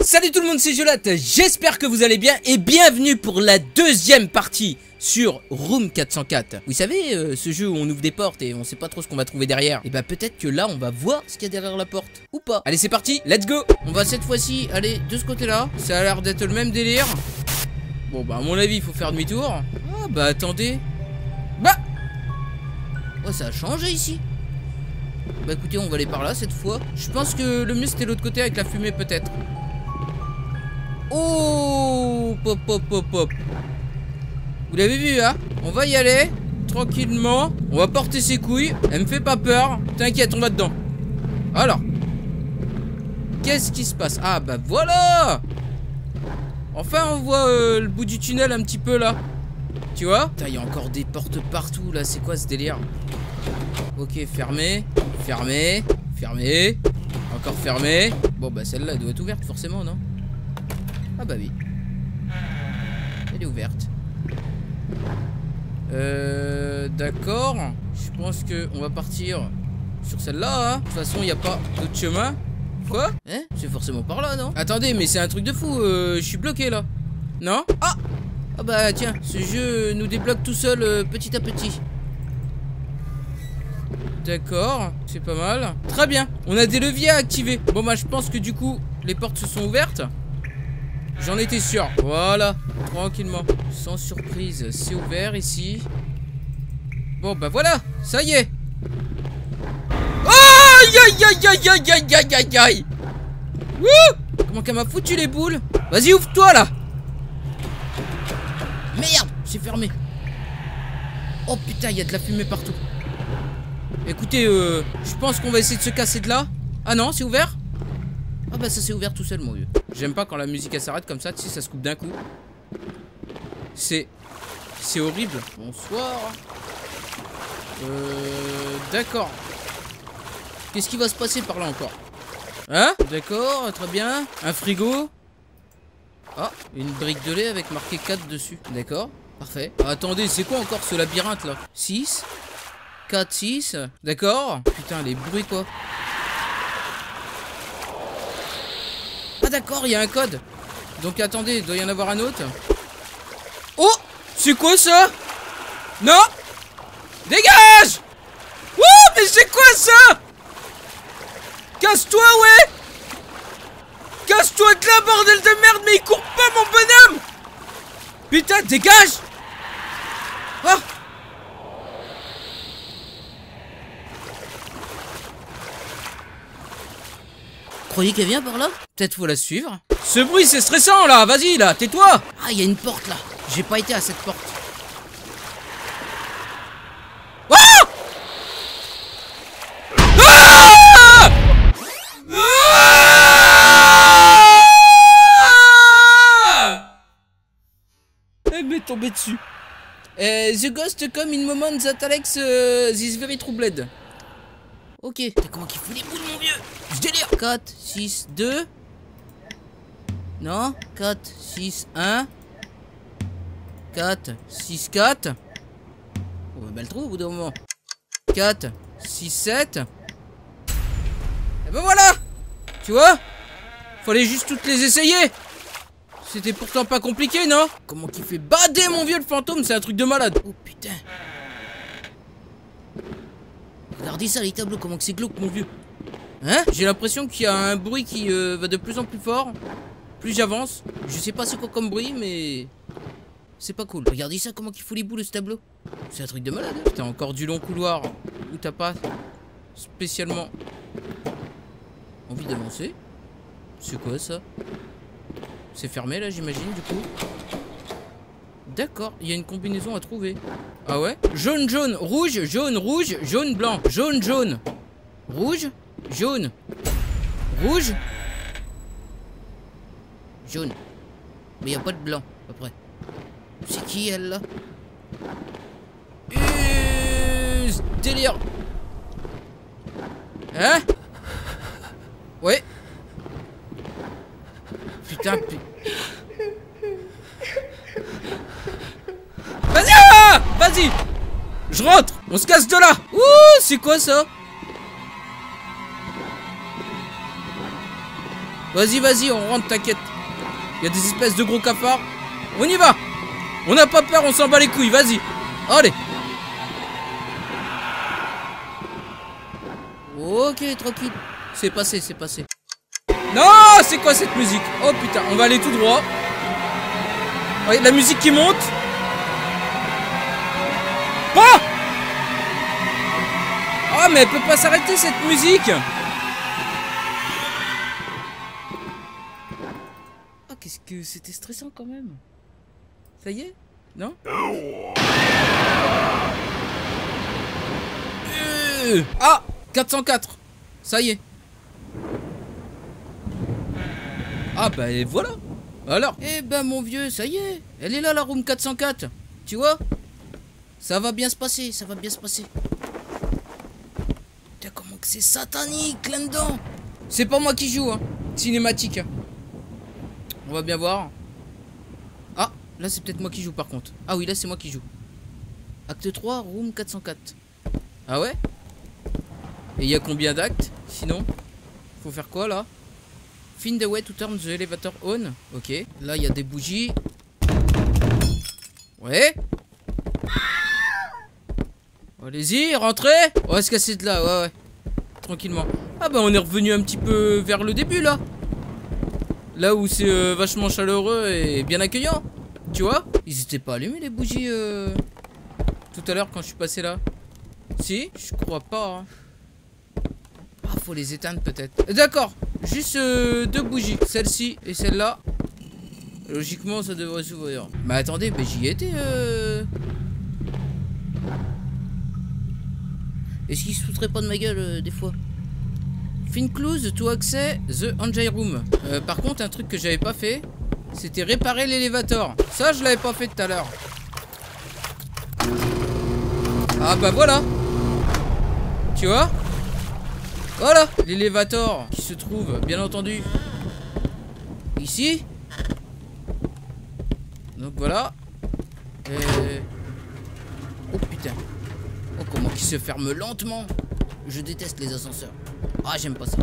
Salut tout le monde, c'est Jolat, j'espère que vous allez bien et bienvenue pour la deuxième partie sur Room 404. Vous savez, ce jeu où on ouvre des portes et on sait pas trop ce qu'on va trouver derrière. Et bah peut-être que là on va voir ce qu'il y a derrière la porte, ou pas. Allez c'est parti, let's go. On va cette fois-ci aller de ce côté là, ça a l'air d'être le même délire. Bon bah à mon avis il faut faire demi-tour. Ah bah attendez. Bah oh ça a changé ici. Bah écoutez on va aller par là cette fois. Je pense que le mieux c'était l'autre côté avec la fumée peut-être. Oh, pop pop pop pop. Vous l'avez vu hein? On va y aller tranquillement. On va porter ses couilles. Elle me fait pas peur. T'inquiète, on va dedans. Alors, qu'est-ce qui se passe? Ah bah voilà. Enfin on voit le bout du tunnel un petit peu là. Tu vois? Putain, il y a encore des portes partout là. C'est quoi ce délire? Ok, fermé. Fermé. Fermé. Encore fermé. Bon bah celle-là elle doit être ouverte forcément, non? Ah bah oui. Elle est ouverte. D'accord. Je pense que on va partir sur celle-là hein. De toute façon il n'y a pas d'autre chemin. Quoi? Hein? C'est forcément par là, non? Attendez, mais c'est un truc de fou. Je suis bloqué là. Non? Ah! Ah bah tiens, ce jeu nous débloque tout seul petit à petit. D'accord, c'est pas mal. Très bien, on a des leviers à activer. Bon bah je pense que du coup les portes se sont ouvertes. J'en étais sûr. Voilà, tranquillement. Sans surprise, c'est ouvert ici. Bon bah voilà, ça y est. Aïe aïe aïe aïe aïe aïe aïe aïe aïe. Wouh! Comment qu'elle m'a foutu les boules? Vas-y ouvre-toi là. Merde, c'est fermé. Oh putain, il y a de la fumée partout. Écoutez, je pense qu'on va essayer de se casser de là. Ah non, c'est ouvert? Ah bah ça s'est ouvert tout seul mon vieux. J'aime pas quand la musique elle s'arrête comme ça, tu sais, ça se coupe d'un coup. C'est horrible. Bonsoir. D'accord. Qu'est-ce qui va se passer par là encore? Hein? D'accord, très bien. Un frigo. Ah, une brique de lait avec marqué 4 dessus. D'accord, parfait. Ah, attendez, c'est quoi encore ce labyrinthe là? 6 4, 6. D'accord. Putain, les bruits quoi. Ah d'accord, il y a un code. Donc attendez, il doit y en avoir un autre. Oh! C'est quoi ça? Non! Dégage! Wouh! Mais c'est quoi ça? Casse-toi, ouais! Casse-toi de là, bordel de merde! Mais il court pas, mon bonhomme! Putain, dégage! Ah! Croyez qu'elle vient par là? Peut-être faut la suivre. Ce bruit c'est stressant là, vas-y là, tais-toi. Ah il y a une porte là, j'ai pas été à cette porte. Ah! Ah! Ah! Elle m'est tombée dessus. The ghost come in moment that Alex is very troubled. Ok. T'as comment qu'il fout les boules mon vieux? Je délire. 4, 6, 2. Non. 4, 6, 1. 4, 6, 4. On va mal trouver au bout d'un moment. 4, 6, 7. Et ben voilà. Tu vois? Fallait juste toutes les essayer. C'était pourtant pas compliqué, non? Comment qu'il fait bader mon vieux le fantôme? C'est un truc de malade. Oh putain. Regardez ça les tableaux, comment que c'est glauque mon vieux. Hein? J'ai l'impression qu'il y a un bruit qui va de plus en plus fort. Plus j'avance. Je sais pas c'est quoi comme bruit mais c'est pas cool. Regardez ça, comment qu'il fout les boules ce tableau. C'est un truc de malade. T'as encore du long couloir où t'as pas spécialement envie d'avancer. C'est quoi ça? C'est fermé là j'imagine du coup. D'accord, il y a une combinaison à trouver. Ah ouais? Jaune, jaune, rouge, jaune, rouge, jaune, blanc. Jaune, jaune. Rouge, jaune. Rouge. Jaune. Mais il n'y a pas de blanc, après. C'est qui elle là? Ce délire. Hein? Ouais. Putain, Vas-y! Vas-y! Je rentre! On se casse de là! Ouh! C'est quoi ça? Vas-y, vas-y, on rentre, t'inquiète. Il y a des espèces de gros cafards. On y va. On n'a pas peur, on s'en bat les couilles, vas-y. Allez. Ok, tranquille. C'est passé, c'est passé. Non, c'est quoi cette musique? Oh putain, on va aller tout droit. Ouais, la musique qui monte. Ah! Oh, mais elle peut pas s'arrêter cette musique. Ah, qu'est-ce que c'était stressant quand même. Ça y est? Non? Ah! 404. Ça y est. Ah bah et voilà. Alors? Eh ben mon vieux, ça y est. Elle est là la room 404. Tu vois? Ça va bien se passer, ça va bien se passer. Putain, comment que c'est satanique là-dedans. C'est pas moi qui joue, hein. Cinématique. On va bien voir. Ah, là c'est peut-être moi qui joue par contre. Ah oui, là c'est moi qui joue. Acte 3, room 404. Ah ouais? Et il y a combien d'actes sinon? Faut faire quoi là? Find the way to turn the elevator on. Ok. Là il y a des bougies. Ouais. Allez-y, rentrez. On va se casser de là, ouais. Tranquillement. Ah bah on est revenu un petit peu vers le début là. Là où c'est vachement chaleureux et bien accueillant. Tu vois? Ils étaient pas allumés les bougies tout à l'heure quand je suis passé là. Si? Je crois pas. Hein. Ah, faut les éteindre peut-être. D'accord. Juste 2 bougies. Celle-ci et celle-là. Logiquement ça devrait s'ouvrir. Mais attendez, mais j'y étais Est-ce qu'il se foutrait pas de ma gueule des fois? Find close to access the engine room. Par contre, un truc que j'avais pas fait, c'était réparer l'élévateur. Ça, je l'avais pas fait tout à l'heure. Ah bah voilà. Tu vois? Voilà, l'élévateur qui se trouve, bien entendu, ici. Donc voilà. Oh putain. Oh, comment il se ferme lentement. Je déteste les ascenseurs. Ah, j'aime pas ça.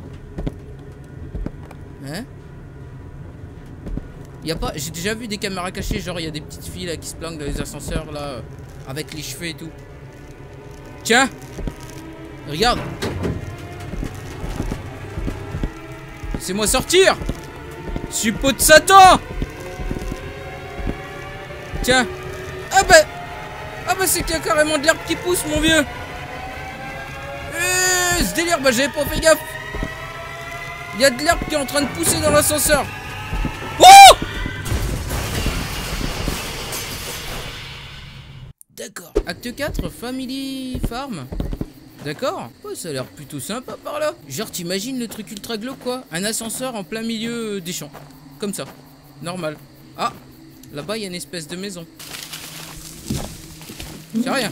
Hein? Y a pas... J'ai déjà vu des caméras cachées, genre il y a des petites filles là qui se planquent dans les ascenseurs là, avec les cheveux et tout. Tiens! Regarde! Laissez-moi sortir! Suppôt de Satan! Tiens! Ah bah! Ah bah c'est qu'il y a carrément de l'herbe qui pousse mon vieux! Ce délire, bah j'avais pas fait gaffe! Il y a de l'herbe qui est en train de pousser dans l'ascenseur! Oh! D'accord. Acte 4, Family Farm. D'accord. Oh, ça a l'air plutôt sympa par là. Genre t'imagines le truc ultra glauque quoi. Un ascenseur en plein milieu des champs. Comme ça. Normal. Ah, là-bas il y a une espèce de maison. C'est rien.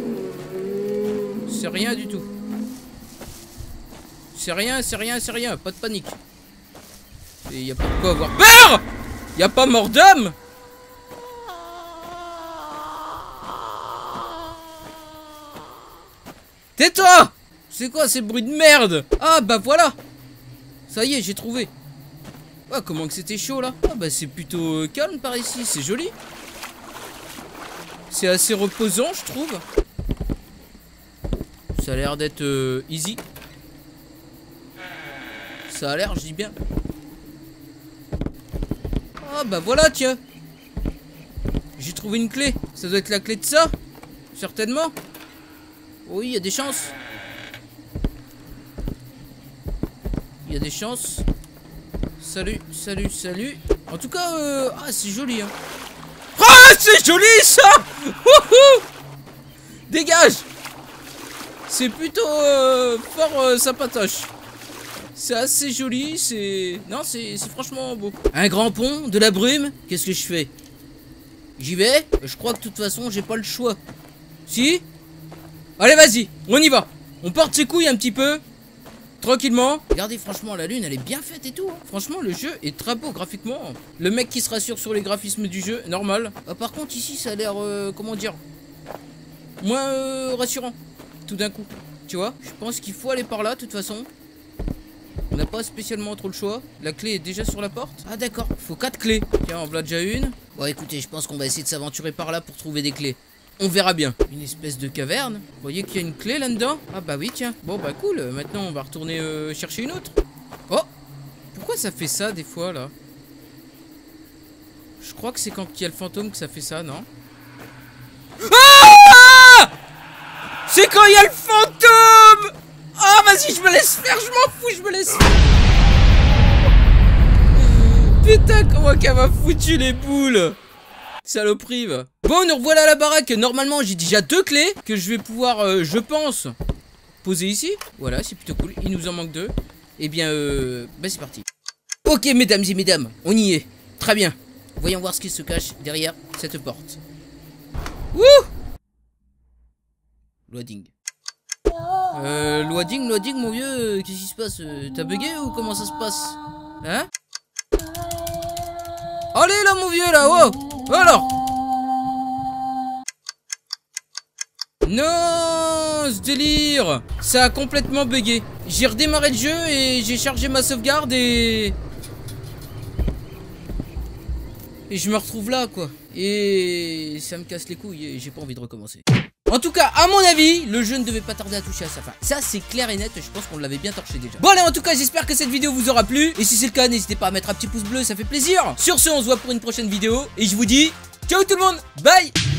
C'est rien du tout. C'est rien, c'est rien, c'est rien. Pas de panique. Et y a pas de quoi avoir peur. Y a pas mort d'homme. Tais-toi! C'est quoi ces bruits de merde? Ah bah voilà! Ça y est, j'ai trouvé. Ah, comment que c'était chaud là? Ah bah c'est plutôt calme par ici, c'est joli. C'est assez reposant je trouve. Ça a l'air d'être easy. Ça a l'air, je dis bien. Ah bah voilà tiens. J'ai trouvé une clé. Ça doit être la clé de ça. Certainement. Oui, il y a des chances. Il y a des chances. Salut, salut, salut. En tout cas, ah, c'est joli, hein. Ah, c'est joli, ça. Dégage. C'est plutôt fort sympatoche. C'est assez joli, c'est... Non, c'est franchement beau. Un grand pont, de la brume. Qu'est-ce que je fais? J'y vais. Je crois que de toute façon, j'ai pas le choix. Si? Allez, vas-y, on y va. On porte ses couilles un petit peu. Tranquillement. Regardez, franchement, la lune, elle est bien faite et tout. Hein. Franchement, le jeu est très beau graphiquement. Le mec qui se rassure sur les graphismes du jeu, normal. Ah, par contre, ici, ça a l'air, comment dire, moins rassurant. Tout d'un coup. Tu vois? Je pense qu'il faut aller par là, de toute façon. On n'a pas spécialement trop le choix. La clé est déjà sur la porte. Ah d'accord, faut 4 clés. Tiens, en voilà déjà une. Bon écoutez, je pense qu'on va essayer de s'aventurer par là pour trouver des clés. On verra bien. Une espèce de caverne. Vous voyez qu'il y a une clé là-dedans? Ah bah oui, tiens. Bon bah cool, maintenant on va retourner chercher une autre. Oh! Pourquoi ça fait ça des fois là? Je crois que c'est quand il y a le fantôme que ça fait ça, non? Ah! C'est quand il y a le fantôme! Ah vas-y, je me laisse faire, je m'en fous, je me laisse faire. Putain, comment qu'elle m'a foutu les boules! Saloperie va. Bon, nous revoilà à la baraque. Normalement j'ai déjà 2 clés que je vais pouvoir, je pense, poser ici. Voilà, c'est plutôt cool. Il nous en manque 2. Eh bien bah c'est parti. Ok mesdames et mesdames, on y est. Très bien. Voyons voir ce qui se cache derrière cette porte. Wouh! Loading. Loading mon vieux, qu'est-ce qui se passe? T'as bugué ou comment ça se passe? Hein? Allez là mon vieux là, oh! Alors! Non, ce délire! Ça a complètement bugué. J'ai redémarré le jeu et j'ai chargé ma sauvegarde et je me retrouve là quoi. Et ça me casse les couilles et j'ai pas envie de recommencer. En tout cas, à mon avis, le jeu ne devait pas tarder à toucher à sa fin. Ça, c'est clair et net, je pense qu'on l'avait bien torché déjà. Bon allez, en tout cas, j'espère que cette vidéo vous aura plu. Et si c'est le cas, n'hésitez pas à mettre un petit pouce bleu, ça fait plaisir. Sur ce, on se voit pour une prochaine vidéo. Et je vous dis, ciao tout le monde, bye.